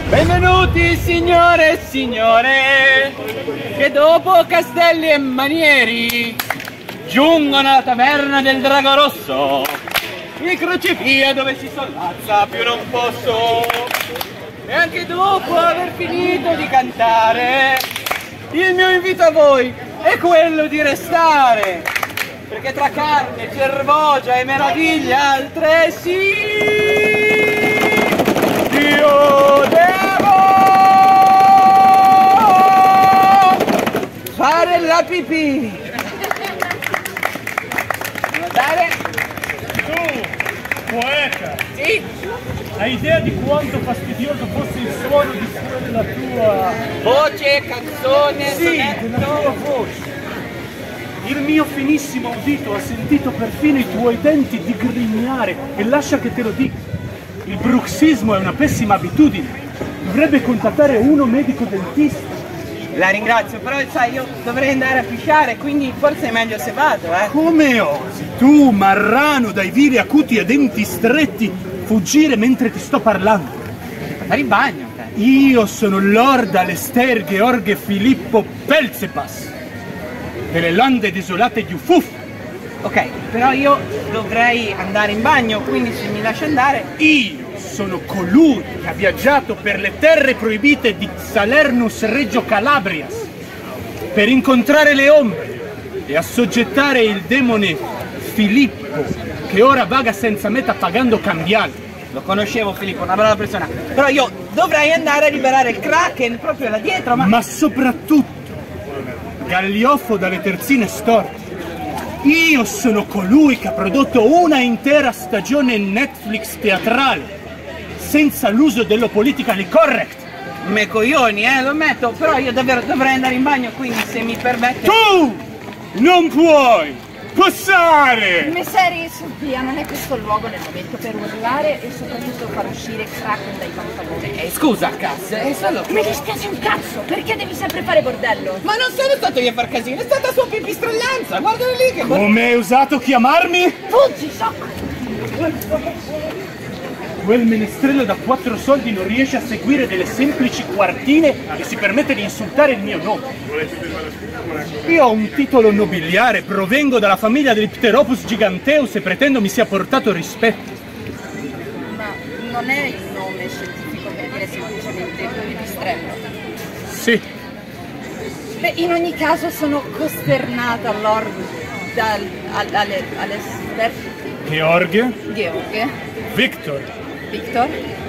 Benvenuti signore e signore, che dopo castelli e manieri giungono alla taverna del Drago Rosso, il crocevia dove si sollazza più non posso. E anche dopo aver finito di cantare, il mio invito a voi è quello di restare, perché tra carne, cervogia e meraviglie altre io devo fare la pipì. Guardare. Tu, poeta, Sì. hai idea di quanto fastidioso fosse il suono di fuori della tua... Voce, canzone, Sì, sonetto. della tua voce. Il mio finissimo udito ha sentito perfino i tuoi denti digrignare e lascia che te lo dica. Il bruxismo è una pessima abitudine. Dovrebbe contattare uno medico dentista. La ringrazio, però sai, io dovrei andare a pisciare, quindi forse è meglio se vado, Come osi tu, marrano dai vili acuti e denti stretti, fuggire mentre ti sto parlando? Fare in bagno, Io sono Lord Alester George Filippo Pelzepas, delle lande desolate di Ufuf. Ok, però io dovrei andare in bagno, quindi se mi lascia andare... Io sono colui che ha viaggiato per le terre proibite di Salernus Reggio Calabrias per incontrare le ombre e assoggettare il demone Filippo, che ora vaga senza meta pagando cambiali. Lo conoscevo Filippo, una brava persona, però io dovrei andare a liberare il Kraken proprio là dietro, Ma soprattutto, Gagliofo dalle terzine storte, io sono colui che ha prodotto una intera stagione Netflix teatrale senza l'uso dello politically correct. Me coglioni, lo ammetto, però io davvero dovrei andare in bagno, quindi se mi permette... Tu non puoi passare! Messeri, Sofia, non è questo il luogo nel momento per urlare e soprattutto far uscire Kraken dai pantaloni. Scusa, Cass, è solo... Mi dispiace un cazzo, perché devi sempre fare bordello? Ma non sono stato io a far casino, è stata sua pipistrellanza, guardalo lì che... Come hai osato chiamarmi? Fuggi, Soc! Quel menestrello da 4 soldi non riesce a seguire delle semplici quartine e si permette di insultare il mio nome. Io ho un titolo nobiliare, provengo dalla famiglia del Pteropus giganteus e pretendo mi sia portato rispetto. Ma non è il nome scientifico per dire semplicemente pipistrello. Sì. Beh, in ogni caso sono costernata, Lord Alester George, Victor. Victor,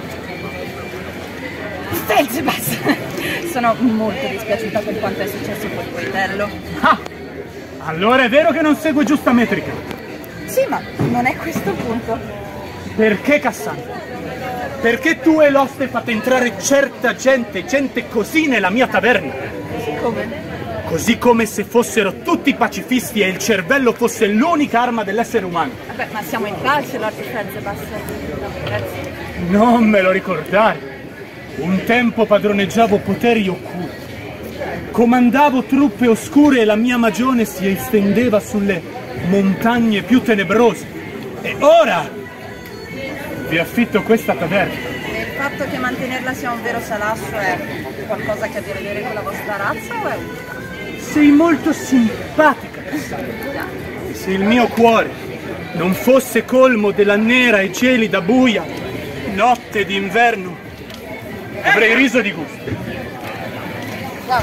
Felzebas! Sono molto dispiaciuta per quanto è successo col coltello. Ah! Allora è vero che non segue giusta metrica. Sì, ma non è questo il punto. Perché, Cassandra? Perché tu e l'oste fate entrare certa gente così nella mia taverna? Come? Così come se fossero tutti pacifisti e il cervello fosse l'unica arma dell'essere umano. Vabbè, ma siamo in pace, Lord Felzebas. Grazie. Non me lo ricordare. Un tempo padroneggiavo poteri occulti. Comandavo truppe oscure e la mia magione si estendeva sulle montagne più tenebrose. E ora vi affitto questa taverna. E il fatto che mantenerla sia un vero salasso è qualcosa che ha a che vedere con la vostra razza o è unica? Sei molto simpatica, Cassandra. E se il mio cuore non fosse colmo della nera e gelida buia notte d'inverno, avrei riso di gusto. Wow.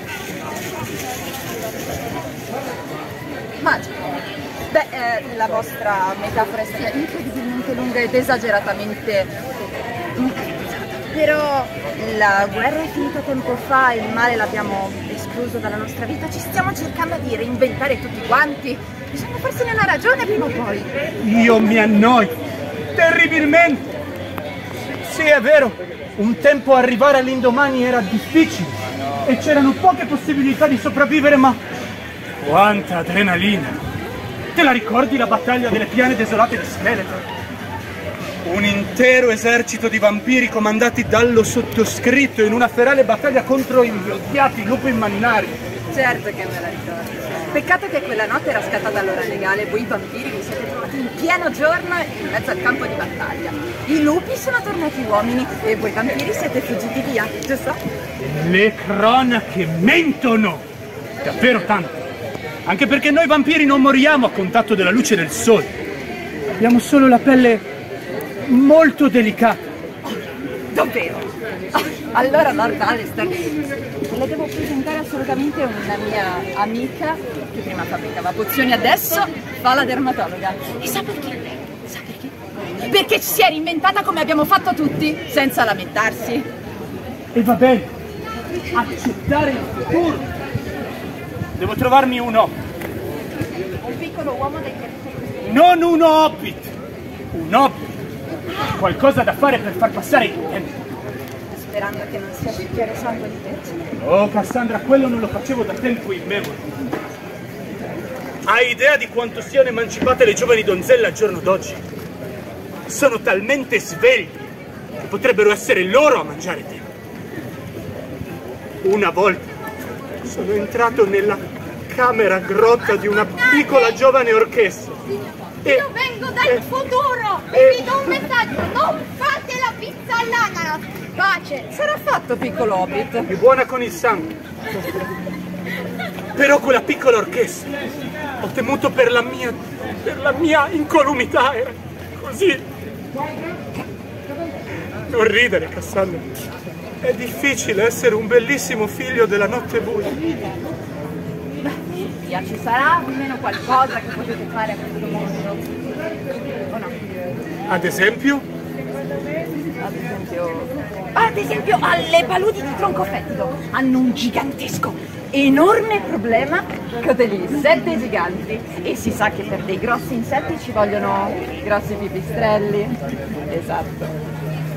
Magico. Beh, la vostra metafora è sia incredibilmente lunga ed esageratamente incredibilizzata. Però la guerra è finita tempo fa, il male l'abbiamo escluso dalla nostra vita, ci stiamo cercando di reinventare tutti quanti. Bisogna farsene una ragione prima o poi. Io mi annoio terribilmente. Sì, è vero, un tempo arrivare all'indomani era difficile e c'erano poche possibilità di sopravvivere, ma quanta adrenalina! Te la ricordi la battaglia delle piane desolate di Skeletor? Un intero esercito di vampiri comandati dallo sottoscritto in una ferale battaglia contro invidiati lupi immaginari. Certo che me la ricordo. Peccato che quella notte era scattata l'ora legale, voi vampiri vi siete trovati in pieno giorno in mezzo al campo di battaglia. I lupi sono tornati uomini e voi vampiri siete fuggiti via, giusto? Le cronache mentono! Davvero tanto! Anche perché noi vampiri non moriamo a contatto della luce del sole. Abbiamo solo la pelle molto delicata. Davvero? Allora Lord Alistair, le devo presentare assolutamente una mia amica che prima fabbricava pozioni, adesso fa la dermatologa. E sa perché? Sa perché? Perché ci si è reinventata come abbiamo fatto tutti, senza lamentarsi. E va bene, accettare il futuro. Devo trovarmi un hobbit. Un piccolo uomo dai territori. Non un hobbit! Un hobbit! Qualcosa da fare per far passare il tempo. Sperando che non sia bicchiere sangue di te. Oh, Cassandra, quello non lo facevo da tempo immemore. Hai idea di quanto siano emancipate le giovani donzelle al giorno d'oggi? Sono talmente svegli che potrebbero essere loro a mangiare te. Una volta sono entrato nella camera grotta di una piccola giovane orchestra. Io vengo dal futuro e vi do un messaggio: non fate la pizza all'ananas. Pace. Sarà fatto, piccolo hobbit. Più buona con il sangue. Però quella piccola orchestra, ho temuto per la mia incolumità, era così. Non ridere, Cassandra. È difficile essere un bellissimo figlio della notte buia. Via, ci sarà almeno qualcosa che potete fare a questo mondo? O no? Ad esempio? Ad esempio alle paludi di tronco fettido hanno un gigantesco, enorme problema con degli insetti giganti e si sa che per dei grossi insetti ci vogliono grossi pipistrelli. Esatto.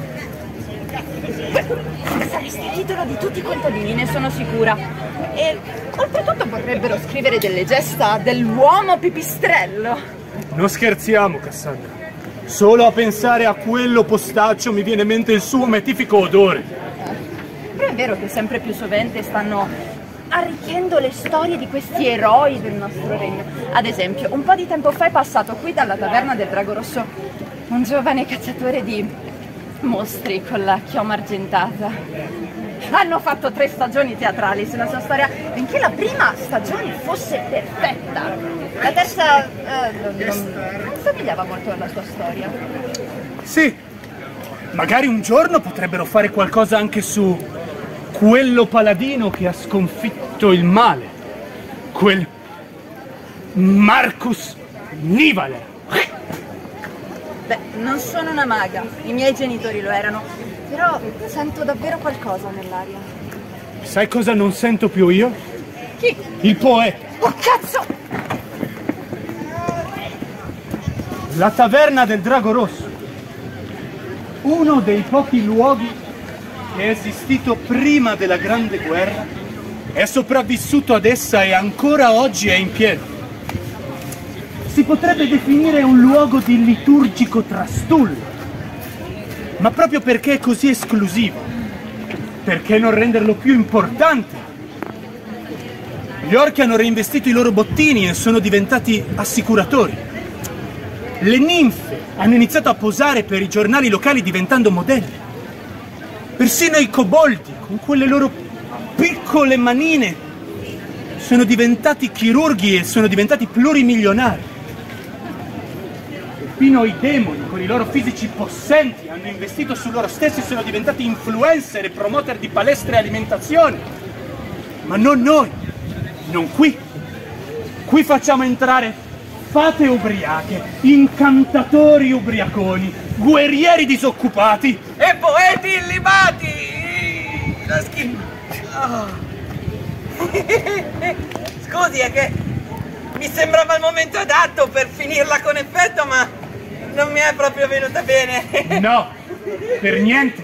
Sareste il titolo di tutti i contadini, ne sono sicura. E oltretutto potrebbero scrivere delle gesta dell'uomo pipistrello. Non scherziamo, Cassandra. Solo a pensare a quello postaccio mi viene in mente il suo metifico odore. Però è vero che sempre più sovente stanno arricchendo le storie di questi eroi del nostro regno. Ad esempio, un po' di tempo fa è passato qui dalla taverna del Drago Rosso un giovane cacciatore di mostri con la chioma argentata. Hanno fatto 3 stagioni teatrali sulla sua storia, benché la prima stagione fosse perfetta. La terza non somigliava molto alla sua storia. Sì, magari un giorno potrebbero fare qualcosa anche su quello paladino che ha sconfitto il male. Quel Marcus Nivaler. Beh, non sono una maga, i miei genitori lo erano, però sento davvero qualcosa nell'aria. Sai cosa non sento più io? Chi? Il poeta. Oh cazzo! La taverna del Drago Rosso. Uno dei pochi luoghi che è esistito prima della Grande Guerra, è sopravvissuto ad essa e ancora oggi è in piedi. Si potrebbe definire un luogo di liturgico trastullo, ma proprio perché è così esclusivo, perché non renderlo più importante? Gli orchi hanno reinvestito i loro bottini e sono diventati assicuratori. Le ninfe hanno iniziato a posare per i giornali locali diventando modelli. Persino i coboldi, con quelle loro piccole manine, sono diventati chirurghi e sono diventati plurimilionari. Perfino i demoni, con i loro fisici possenti, hanno investito su loro stessi e sono diventati influencer e promoter di palestre e alimentazione. Ma non noi, non qui. Qui facciamo entrare fate ubriache, incantatori ubriaconi, guerrieri disoccupati E poeti illibati! La schifo. Scusi, è che mi sembrava il momento adatto per finirla con effetto, ma non mi è proprio venuta bene. No, per niente.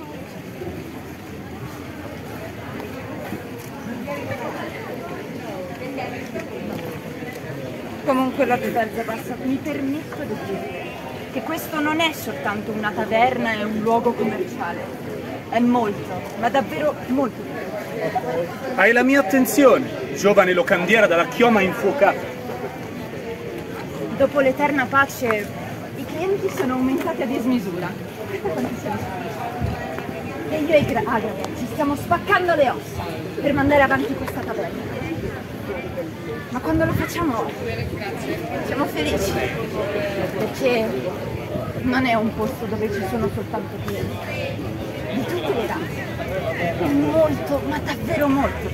Comunque Lord Belzebub, mi permetto di dire che questo non è soltanto una taverna e un luogo commerciale. È molto, ma davvero molto di più. Hai la mia attenzione, giovane locandiera dalla chioma infuocata. Dopo l'eterna pace, i clienti sono aumentati a dismisura. E io e Agrabah ci stiamo spaccando le ossa per mandare avanti questa taverna. Ma quando lo facciamo siamo felici, perché non è un posto dove ci sono soltanto clienti di tutte le razze. È molto, ma davvero molto.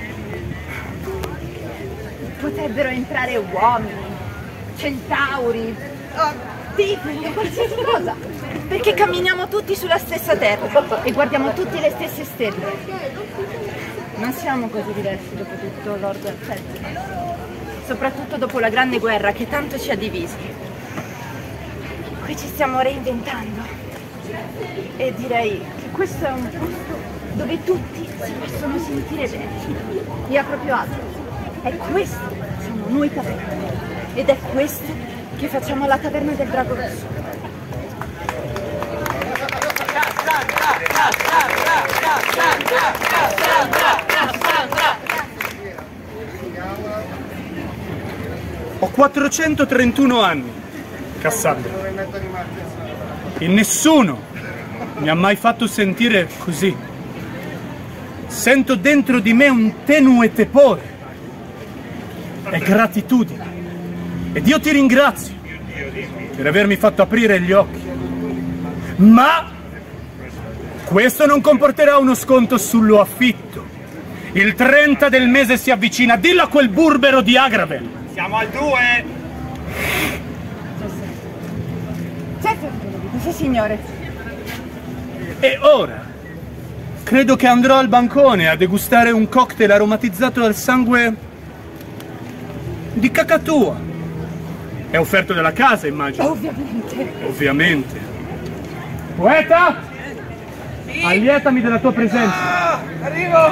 Potrebbero entrare uomini, centauri, tipi, qualsiasi cosa, perché camminiamo tutti sulla stessa terra e guardiamo tutti le stesse stelle. Non siamo così diversi dopo tutto, Lord Felton, soprattutto dopo la grande guerra che tanto ci ha divisi. Qui ci stiamo reinventando e direi che questo è un posto dove tutti si possono sentire bene e a proprio agio. È questo che siamo noi taverna ed è questo che facciamo alla taverna del Drago Rosso. Ho 431 anni, Cassandra, e nessuno mi ha mai fatto sentire così. Sento dentro di me un tenue tepore e gratitudine. Ed io ti ringrazio per avermi fatto aprire gli occhi. Ma questo non comporterà uno sconto sullo affitto. Il 30 del mese si avvicina. Dillo a quel burbero di Agrabah. Siamo al 2! Certo, sì signore. E ora credo che andrò al bancone a degustare un cocktail aromatizzato al sangue di cacatua. È offerto dalla casa, immagino. Ovviamente. Ovviamente. Poeta? Sì? Allietami della tua presenza. Ah, arrivo!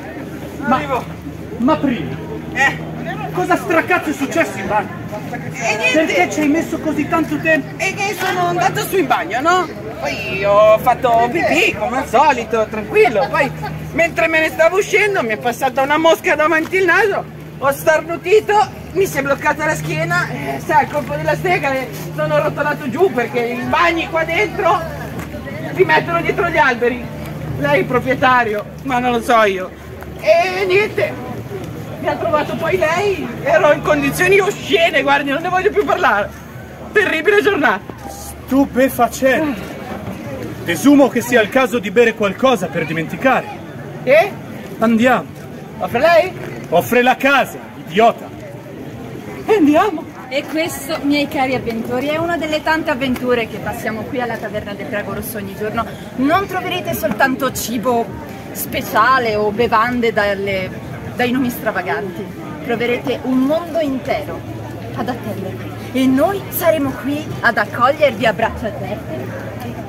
Ma prima, cosa stracazzo è successo in bagno? Perché ci hai messo così tanto tempo? E che sono andato su in bagno, no? Poi ho fatto pipì, come al solito, tranquillo. Poi, mentre me ne stavo uscendo, mi è passata una mosca davanti il naso, ho starnutito, mi si è bloccata la schiena, sai, il colpo della stega, sono rotolato giù perché i bagni qua dentro si mettono dietro gli alberi. Lei è il proprietario, ma non lo so io. E niente, mi ha trovato poi lei, ero in condizioni oscene, guardi, non ne voglio più parlare. Terribile giornata. Stupefacente. Presumo che sia il caso di bere qualcosa per dimenticare. E? Andiamo. Offre lei? Offre la casa, idiota. E andiamo. E questo, miei cari avventori, è una delle tante avventure che passiamo qui alla taverna del Drago Rosso ogni giorno. Non troverete soltanto cibo speciale o bevande dai nomi stravaganti. Troverete un mondo intero ad attendervi e noi saremo qui ad accogliervi a braccia aperte.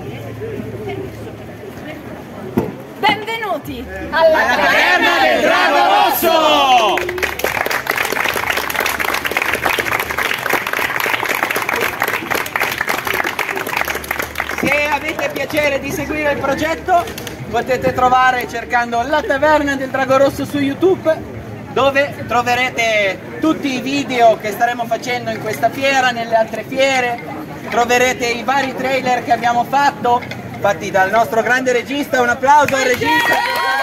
Benvenuti alla Taverna del Drago Rosso! Se avete piacere di seguire il progetto, potete trovare cercando la Taverna del Drago Rosso su YouTube, dove troverete tutti i video che staremo facendo in questa fiera, nelle altre fiere, troverete i vari trailer che abbiamo fatto, fatti dal nostro grande regista. Un applauso al regista!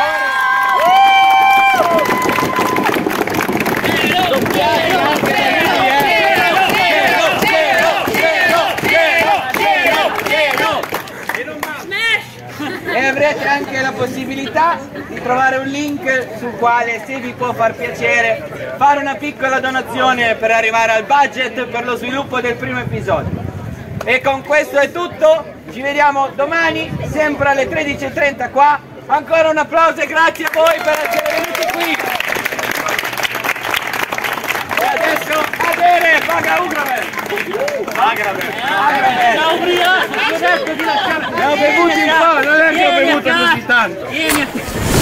E avrete anche la possibilità di trovare un link sul quale, se vi può far piacere, fare una piccola donazione per arrivare al budget per lo sviluppo del primo episodio. E con questo è tutto, ci vediamo domani, sempre alle 13:30 qua. Ancora un applauso e grazie a voi per essere venuti qui. E adesso a bere, paga Agrabah! Ne ho bevuti un po', non è che ho bevuto così tanto.